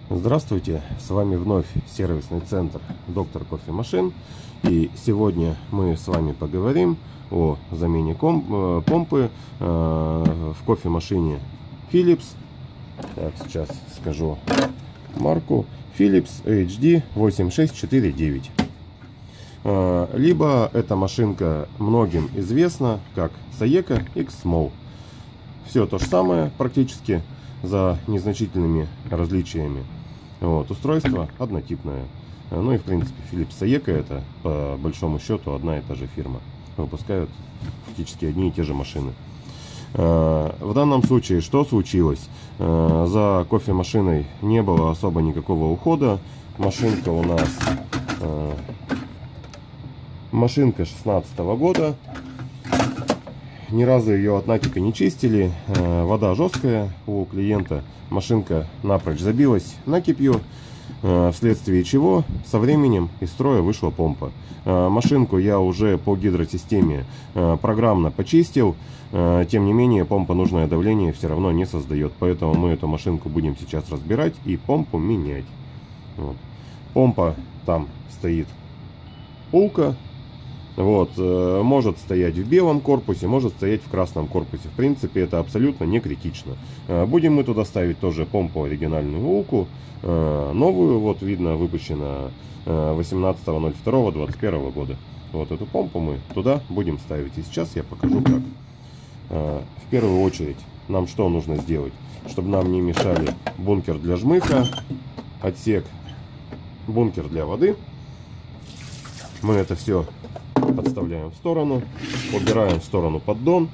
Здравствуйте, с вами вновь сервисный центр Доктор Кофемашин. И сегодня мы с вами поговорим о замене помпы в кофемашине Philips. Так, сейчас скажу марку. Philips HD 8649. Либо эта машинка многим известна как Saeco X-Small. Все то же самое практически, за незначительными различиями. Вот, устройство однотипное. Ну и в принципе Philips Saeco это по большому счету одна и та же фирма. Выпускают фактически одни и те же машины. В данном случае что случилось? За кофемашиной не было особо никакого ухода. Машинка у нас машинка 16 года. Ни разу ее от натика не чистили. Вода жесткая у клиента. Машинка напрочь забилась накипью, вследствие чего со временем из строя вышла помпа. Машинку я уже по гидросистеме программно почистил. Тем не менее, помпа нужное давление все равно не создает. Поэтому мы эту машинку будем сейчас разбирать и помпу менять. Вот. Помпа там стоит пулка. Вот, может стоять в белом корпусе, может стоять в красном корпусе. В принципе, это абсолютно не критично. Будем мы туда ставить тоже помпу оригинальную улку. Новую, вот видно, выпущена 18.02.21 года. Вот эту помпу мы туда будем ставить. И сейчас я покажу как. В первую очередь нам что нужно сделать? Чтобы нам не мешали бункер для жмыха, отсек, бункер для воды. Мы это все подставляем в сторону, убираем в сторону поддон.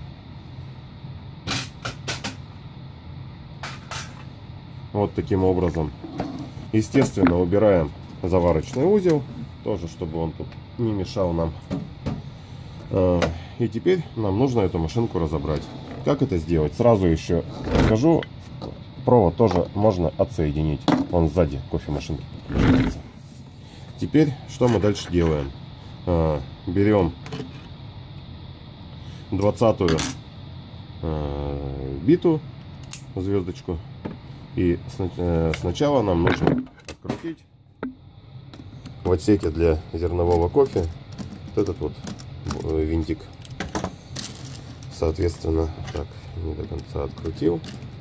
Вот таким образом. Естественно, убираем заварочный узел, тоже чтобы он тут не мешал нам. И теперь нам нужно эту машинку разобрать. Как это сделать? Сразу еще скажу, провод тоже можно отсоединить. Он сзади кофемашинки. Теперь что мы дальше делаем? Берем 20-ю биту, звездочку, и сначала нам нужно открутить в отсеке для зернового кофе вот этот вот винтик. Соответственно, так, не до конца открутил,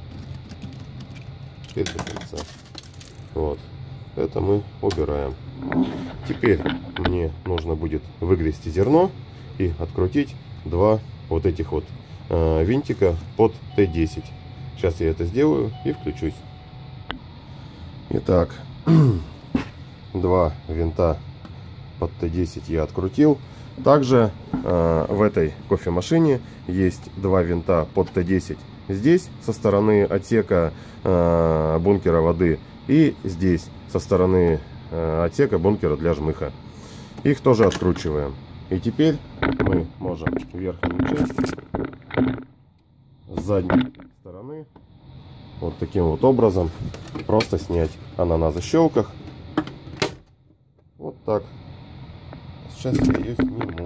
теперь до конца. Вот, это мы убираем. Теперь мне нужно будет выгрести зерно и открутить два вот этих вот винтика под Т10. Сейчас я это сделаю и включусь. Итак, два винта под Т10 я открутил. Также в этой кофемашине есть два винта под Т10. Здесь со стороны отсека бункера воды и здесь со стороны отсека бункера для жмыха. Их тоже откручиваем. И теперь мы можем верхнюю часть с задней стороны вот таким вот образом просто снять. Она на защелках. Вот так. Сейчас я ее сниму.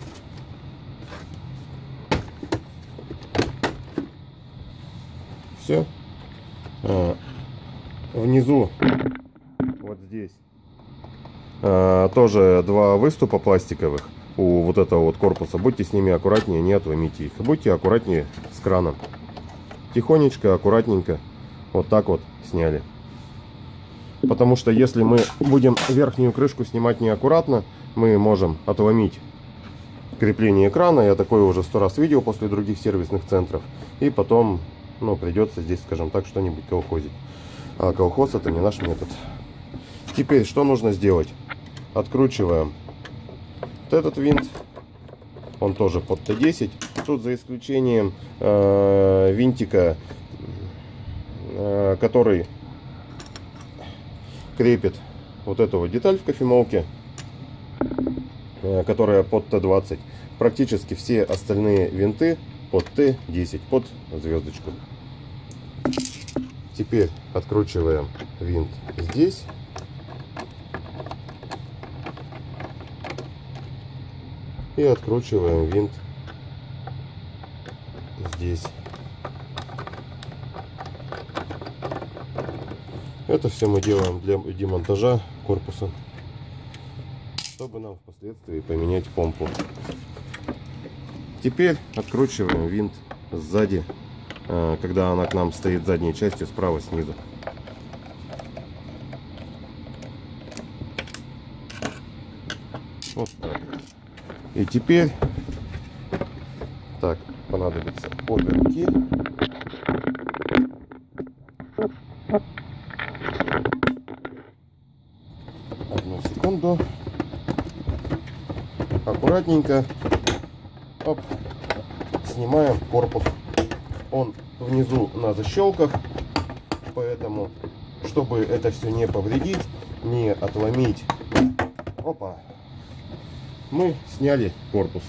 Все. Внизу вот здесь тоже два выступа пластиковых у вот этого вот корпуса. Будьте с ними аккуратнее, не отломите их. Будьте аккуратнее с краном. Тихонечко, аккуратненько вот так вот сняли. Потому что если мы будем верхнюю крышку снимать неаккуратно, мы можем отломить крепление крана. Я такое уже 100 раз видел после других сервисных центров. И потом, ну, придется здесь, скажем так, что-нибудь колхозить. А колхоз это не наш метод. Теперь что нужно сделать? Откручиваем вот этот винт. Он тоже под Т10. Тут за исключением винтика, который крепит вот эту вот деталь в кофемолке, которая под Т20. Практически все остальные винты под Т10, под звездочку. Теперь откручиваем винт здесь. И откручиваем винт здесь. Это все мы делаем для демонтажа корпуса, чтобы нам впоследствии поменять помпу. Теперь откручиваем винт сзади, когда она к нам стоит задней частью справа снизу. Вот так. И теперь так понадобится обе руки. Одну секунду. Аккуратненько. Оп. Снимаем корпус. Он внизу на защелках, поэтому, чтобы это все не повредить, не отломить, опа, мы сняли корпус.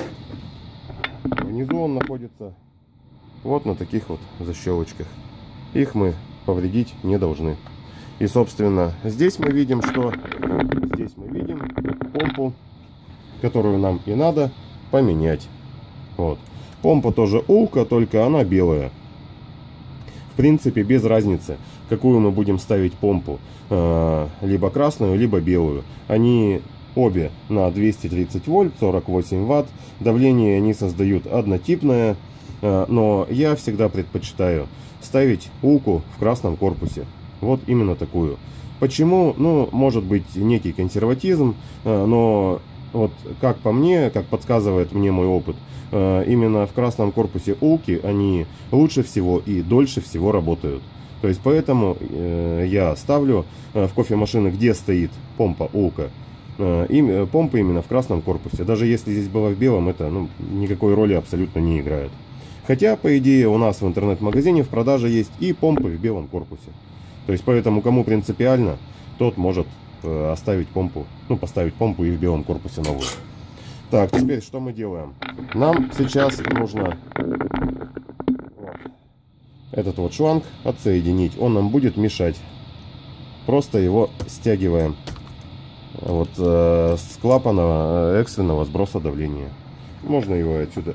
Внизу он находится вот на таких вот защелочках. Их мы повредить не должны. И, собственно, здесь мы видим, что здесь мы видим помпу, которую нам и надо поменять. Вот. Помпа тоже Улка, только она белая. В принципе, без разницы, какую мы будем ставить помпу. Либо красную, либо белую. Они обе на 230 вольт, 48 ватт. Давление они создают однотипное. Но я всегда предпочитаю ставить Улку в красном корпусе. Вот именно такую. Почему? Ну, может быть, некий консерватизм. Но вот как по мне, как подсказывает мне мой опыт, именно в красном корпусе Улки они лучше всего и дольше всего работают. То есть поэтому я ставлю в кофемашины, где стоит помпа Улка, помпы именно в красном корпусе. Даже если здесь было в белом, это никакой роли абсолютно не играет. Хотя, по идее, у нас в интернет-магазине в продаже есть и помпы в белом корпусе. То есть поэтому кому принципиально, тот может оставить помпу, поставить помпу и в белом корпусе новую. Так, теперь что мы делаем? Нам сейчас нужно этот вот шланг отсоединить. Он нам будет мешать. Просто его стягиваем вот с клапана экстренного сброса давления. Можно его отсюда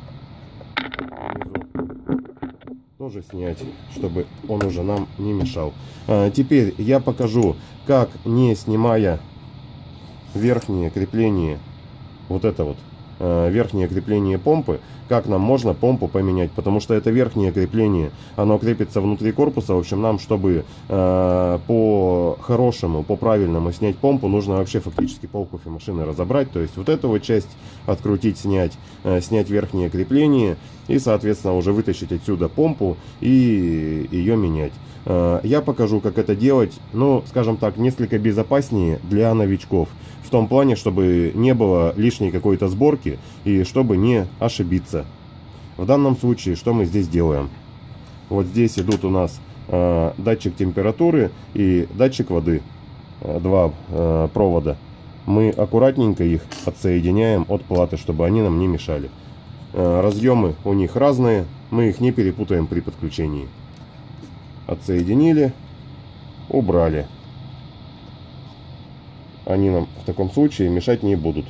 тоже снять, чтобы он уже нам не мешал. Теперь я покажу, как, не снимая верхнее крепление, вот это вот верхнее крепление помпы, как нам можно помпу поменять, потому что это верхнее крепление, оно крепится внутри корпуса. В общем, нам, чтобы по-хорошему, по-правильному снять помпу, нужно вообще фактически пол кофемашины разобрать, то есть вот эту вот часть открутить, снять верхнее крепление и, соответственно, уже вытащить отсюда помпу и ее менять. Я покажу, как это делать, скажем так, несколько безопаснее для новичков. В том плане, чтобы не было лишней какой-то сборки и чтобы не ошибиться. В данном случае, что мы здесь делаем? Вот здесь идут у нас датчик температуры и датчик воды. Два провода. Мы аккуратненько их отсоединяем от платы, чтобы они нам не мешали. Разъемы у них разные, мы их не перепутаем при подключении. Отсоединили, убрали. Они нам в таком случае мешать не будут.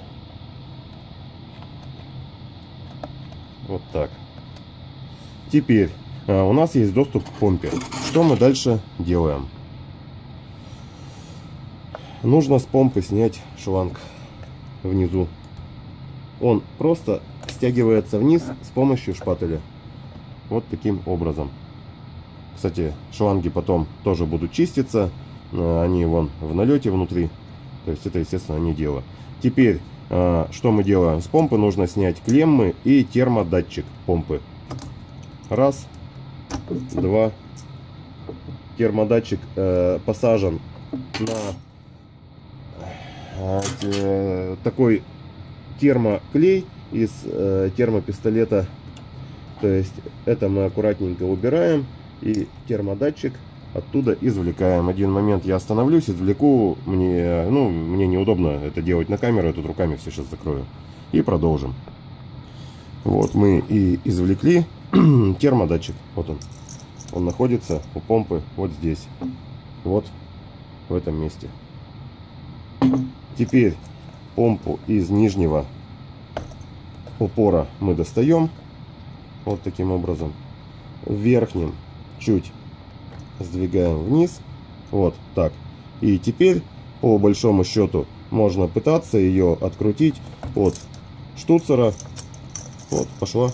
Вот так. Теперь у нас есть доступ к помпе. Что мы дальше делаем? Нужно с помпы снять шланг внизу. Он просто стягивается вниз с помощью шпателя. Вот таким образом. Кстати, шланги потом тоже будут чиститься. Они вон в налете внутри. То есть это, естественно, не дело. Теперь, что мы делаем? С помпы нужно снять клеммы и термодатчик помпы. Раз, два. Термодатчик посажен на такой термоклей из термопистолета. То есть это мы аккуратненько убираем и термодатчик оттуда извлекаем. Один момент я остановлюсь, извлеку. Мне неудобно это делать на камеру, я тут руками все сейчас закрою. И продолжим. Вот мы и извлекли термодатчик. Вот он. Он находится у помпы вот здесь. Вот в этом месте. Теперь помпу из нижнего упора мы достаем. Вот таким образом. В верхнем чуть сдвигаем вниз Вот так. И теперь, по большому счету, можно пытаться ее открутить от штуцера. Вот, пошла.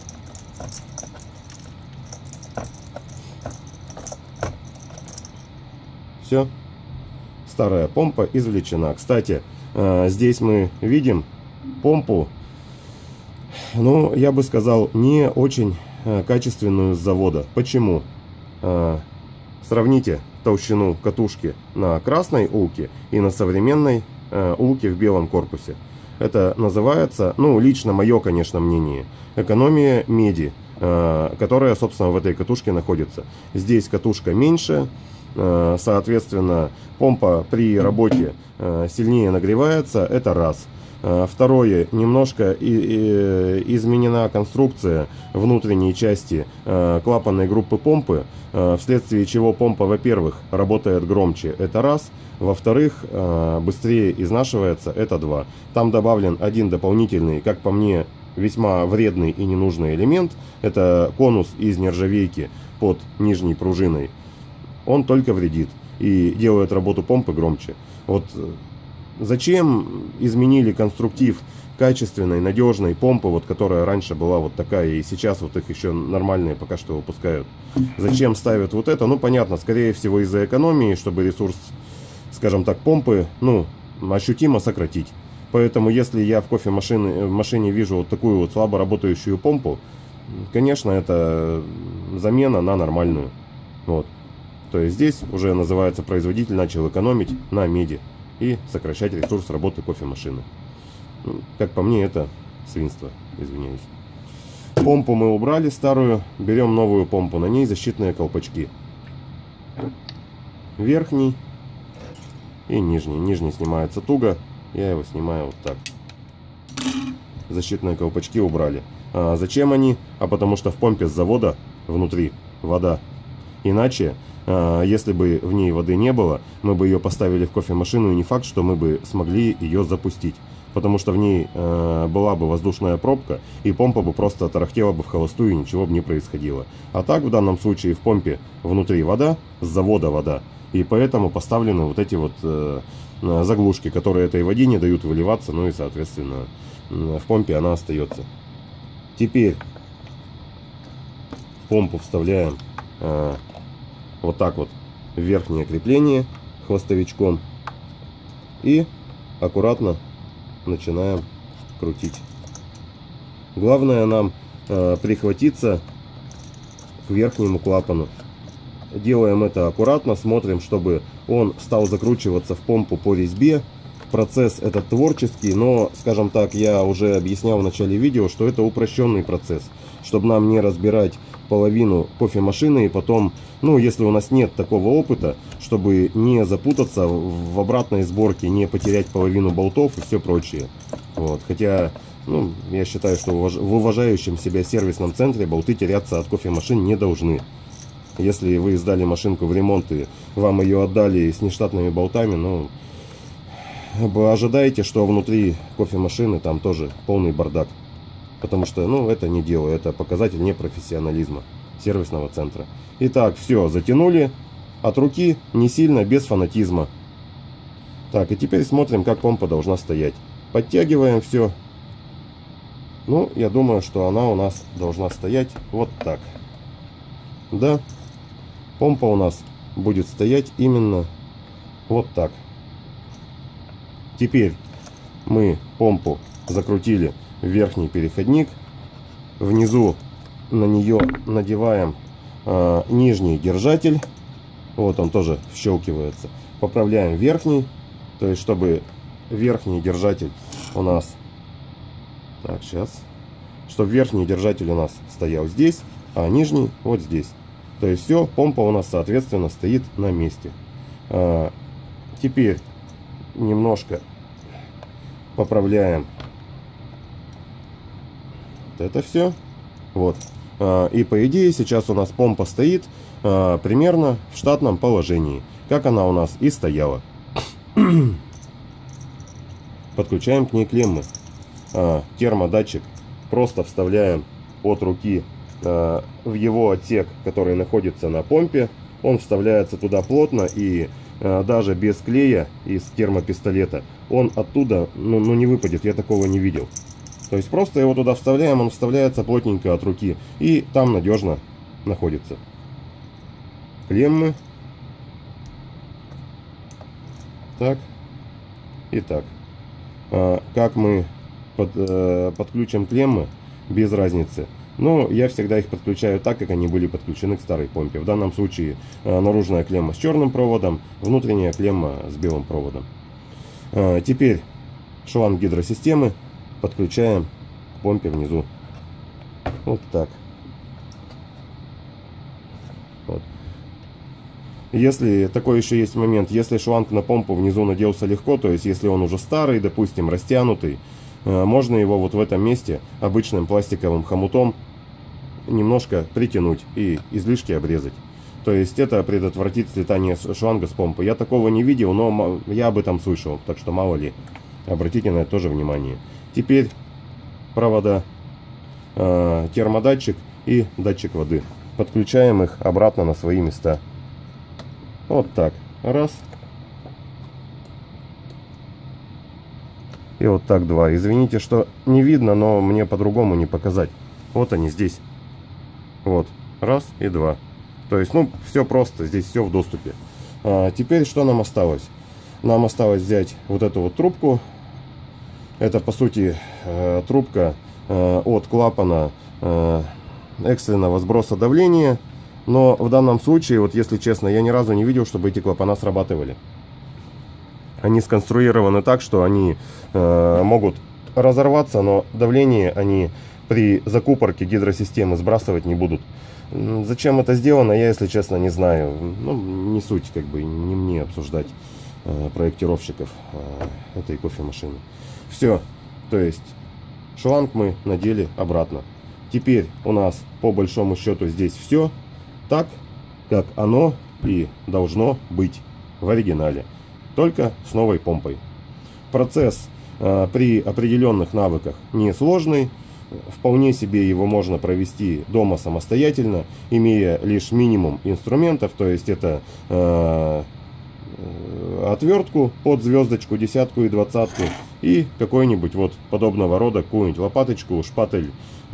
Все. Старая помпа извлечена. Кстати, здесь мы видим помпу, ну, я бы сказал, не очень качественную с завода. Почему? Сравните толщину катушки на красной улке и на современной улке в белом корпусе. Это называется, ну, лично мое, конечно, мнение, экономия меди, которая, собственно, в этой катушке находится. Здесь катушка меньше, соответственно, помпа при работе сильнее нагревается, это раз. Второе, немножко изменена конструкция внутренней части клапанной группы помпы, вследствие чего помпа, во-первых, работает громче, это раз, во-вторых, быстрее изнашивается, это два. Там добавлен один дополнительный, как по мне, весьма вредный и ненужный элемент, это конус из нержавейки под нижней пружиной. Он только вредит и делает работу помпы громче. Вот зачем изменили конструктив качественной, надежной помпы, вот, которая раньше была вот такая, и сейчас вот их еще нормальные пока что выпускают. Зачем ставят вот это? Ну, понятно, скорее всего из-за экономии, чтобы ресурс, скажем так, помпы, ну, ощутимо сократить. Поэтому, если я в кофемашине вижу вот такую вот слабо работающую помпу, конечно, это замена на нормальную. Вот. То есть здесь уже называется производитель начал экономить на меди и сокращать ресурс работы кофемашины. Как по мне, это свинство, извиняюсь. Помпу мы убрали старую, берем новую помпу, на ней защитные колпачки. Верхний и нижний. Нижний снимается туго, я его снимаю вот так. Защитные колпачки убрали. А зачем они? А потому что в помпе с завода внутри вода. Иначе, если бы в ней воды не было, мы бы ее поставили в кофемашину, и не факт, что мы бы смогли ее запустить. Потому что в ней была бы воздушная пробка, и помпа бы просто тарахтела бы в холостую, и ничего бы не происходило. А так, в данном случае, в помпе внутри вода, с завода вода. И поэтому поставлены вот эти вот заглушки, которые этой воде не дают выливаться, ну и, соответственно, в помпе она остается. Теперь помпу вставляем вот так вот в верхнее крепление хвостовичком и аккуратно начинаем крутить. Главное нам прихватиться к верхнему клапану. Делаем это аккуратно, смотрим, чтобы он стал закручиваться в помпу по резьбе. Процесс этот творческий, но, скажем так, я уже объяснял в начале видео, что это упрощенный процесс, чтобы нам не разбирать половину кофемашины и потом, ну, если у нас нет такого опыта, чтобы не запутаться в обратной сборке, не потерять половину болтов и все прочее. Вот. Хотя, ну, я считаю, что в уважающем себя сервисном центре болты теряться от кофемашин не должны. Если вы сдали машинку в ремонт и вам ее отдали с нештатными болтами, ну, вы ожидаете, что внутри кофемашины там тоже полный бардак. Потому что, ну, это не дело, это показатель непрофессионализма сервисного центра. Итак, все, затянули от руки, не сильно, без фанатизма. Так, и теперь смотрим, как помпа должна стоять. Подтягиваем все. Ну, я думаю, что она у нас должна стоять вот так. Да, помпа у нас будет стоять именно вот так. Теперь мы помпу закрутили в верхний переходник. Внизу на нее надеваем нижний держатель. Вот он тоже вщелкивается. Поправляем верхний. То есть, чтобы верхний держатель у нас... Так, сейчас. Чтобы верхний держатель у нас стоял здесь, а нижний вот здесь. То есть все, помпа у нас, соответственно, стоит на месте. Теперь немножко поправляем вот это все. Вот. И по идее сейчас у нас помпа стоит примерно в штатном положении, как она у нас и стояла. Подключаем к ней клеммы. Термодатчик просто вставляем от руки в его отсек, который находится на помпе. Он вставляется туда плотно, и даже без клея из термопистолета, он оттуда не выпадет, я такого не видел. То есть просто его туда вставляем, он вставляется плотненько от руки и там надежно находится. Клеммы. Так и так. Как мы подключим клеммы, без разницы. Но я всегда их подключаю так, как они были подключены к старой помпе. В данном случае наружная клемма с черным проводом, внутренняя клемма с белым проводом. Теперь шланг гидросистемы подключаем к помпе внизу. Вот так. Вот. Если такой еще есть момент, если шланг на помпу внизу наделся легко, то есть если он уже старый, допустим, растянутый, можно его вот в этом месте обычным пластиковым хомутом немножко притянуть и излишки обрезать. То есть это предотвратит слетание шланга с помпы. Я такого не видел, но я об этом слышал, так что мало ли. Обратите на это тоже внимание. Теперь провода, термодатчик и датчик воды. Подключаем их обратно на свои места. Вот так. Раз. И вот так два. Извините, что не видно, но мне по-другому не показать. Вот они здесь. Вот. Раз и два. То есть, все просто. Здесь все в доступе. Теперь что нам осталось? Нам осталось взять вот эту вот трубку. Это, по сути, трубка от клапана экстренного сброса давления. Но в данном случае, вот если честно, я ни разу не видел, чтобы эти клапана срабатывали. Они сконструированы так, что они могут разорваться, но давление они при закупорке гидросистемы сбрасывать не будут. Зачем это сделано, я, если честно, не знаю. Не суть, как бы, не мне обсуждать проектировщиков этой кофемашины. Все, то есть шланг мы надели обратно. Теперь у нас по большому счету здесь все так, как оно и должно быть в оригинале. Только с новой помпой. Процесс при определенных навыках несложный. Вполне себе его можно провести дома самостоятельно, имея лишь минимум инструментов. То есть это отвертку под звездочку, десятку и двадцатку. И какой-нибудь вот подобного рода какую-нибудь лопаточку, шпатель,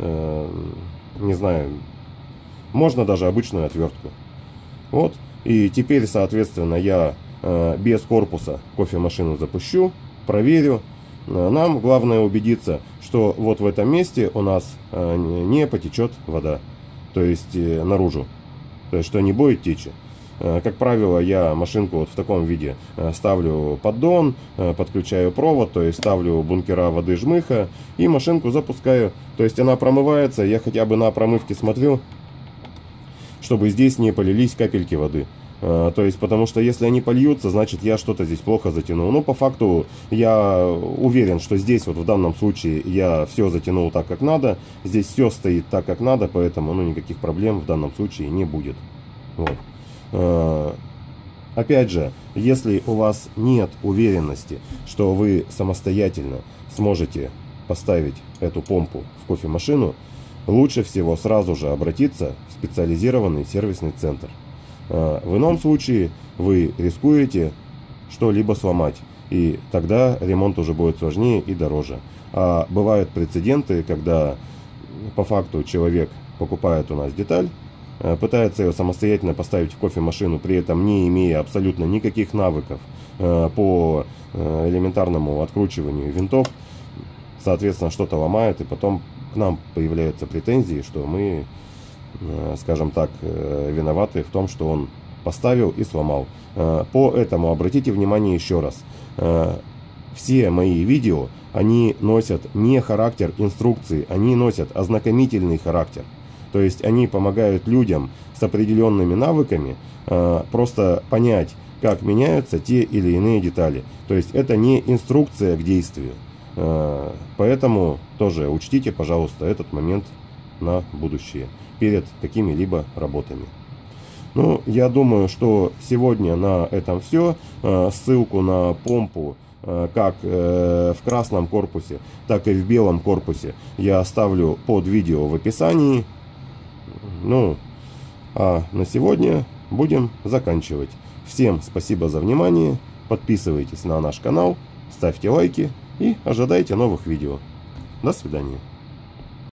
не знаю. Можно даже обычную отвертку. Вот. И теперь, соответственно, я без корпуса кофемашину запущу, проверю. Нам главное убедиться, что вот в этом месте у нас не потечет вода, то есть наружу, то есть что не будет течи. Как правило, я машинку вот в таком виде ставлю поддон, подключаю провод, то есть ставлю бункера воды жмыха и машинку запускаю. То есть она промывается, я хотя бы на промывке смотрю, чтобы здесь не полились капельки воды. То есть, потому что если они польются, значит я что-то здесь плохо затянул. Но по факту я уверен, что здесь вот в данном случае я все затянул так, как надо. Здесь все стоит так, как надо, поэтому никаких проблем в данном случае не будет. Вот. Опять же, если у вас нет уверенности, что вы самостоятельно сможете поставить эту помпу в кофемашину, лучше всего сразу же обратиться в специализированный сервисный центр. В ином случае вы рискуете что-либо сломать, и тогда ремонт уже будет сложнее и дороже. А бывают прецеденты, когда по факту человек покупает у нас деталь, пытается ее самостоятельно поставить в кофемашину, при этом не имея абсолютно никаких навыков по элементарному откручиванию винтов, соответственно, что-то ломает, и потом к нам появляются претензии, что мы, скажем так, виноваты в том, что он поставил и сломал. Поэтому обратите внимание еще раз. Все мои видео, они носят не характер инструкции, они носят ознакомительный характер. То есть они помогают людям с определенными навыками просто понять, как меняются те или иные детали. То есть это не инструкция к действию. Поэтому тоже учтите, пожалуйста, этот момент на будущее перед какими-либо работами. Я думаю, что сегодня на этом все. Ссылку на помпу как в красном корпусе, так и в белом корпусе я оставлю под видео в описании. А на сегодня будем заканчивать. Всем спасибо за внимание. Подписывайтесь на наш канал, ставьте лайки и ожидайте новых видео. До свидания.